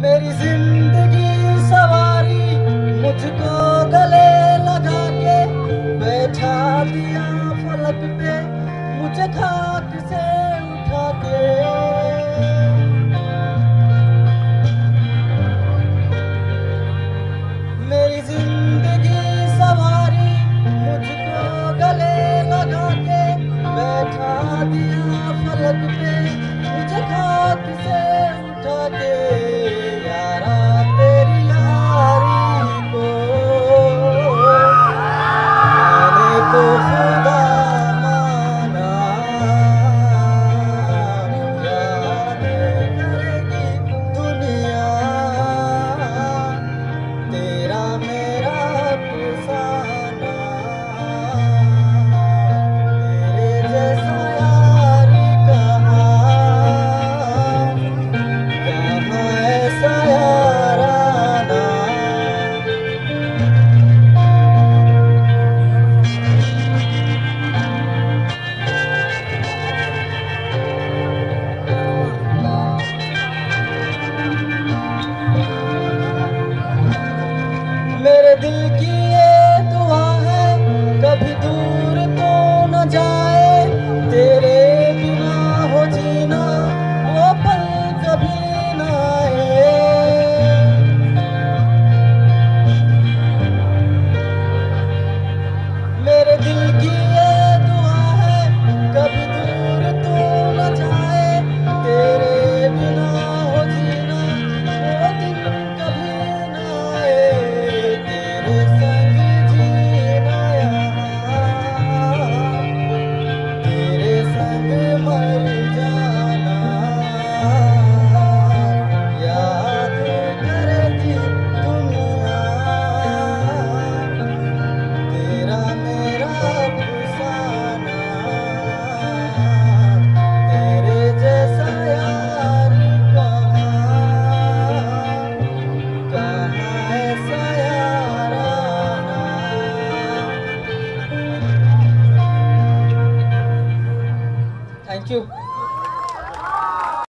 मेरी जिंदगी सवारी मुझको गले लगा के बैठा दिया फलक पे मुझे खाक से उठा के। मेरी जिंदगी सवारी मुझको गले लगा के बैठा दिया फलक पे मुझे खाक से उठा के। यारा तेरी यारी को मैंने तो खुदा माना, याद करेगी दुनिया तेरा मेरा अफसाना। तेरे जैसा यार कहाँ ऐसा याराना। मेरे दिल की ये दुआ है कभी दूर तो न जाए, तेरे बिना हो जीना वो पल कभी न आए। मेरे दिल की ये दुआ है कभी दूर तो न जाए, तेरे बिना हो जीना वो दिन कभी न आए। तेरे संग जीना यहाँ, तेरे संग मर जाना। याद करेगी दुनिया तेरा मेरा अफसाना। तेरे जैसा यार कहाँ ऐसा याराना। Thank you.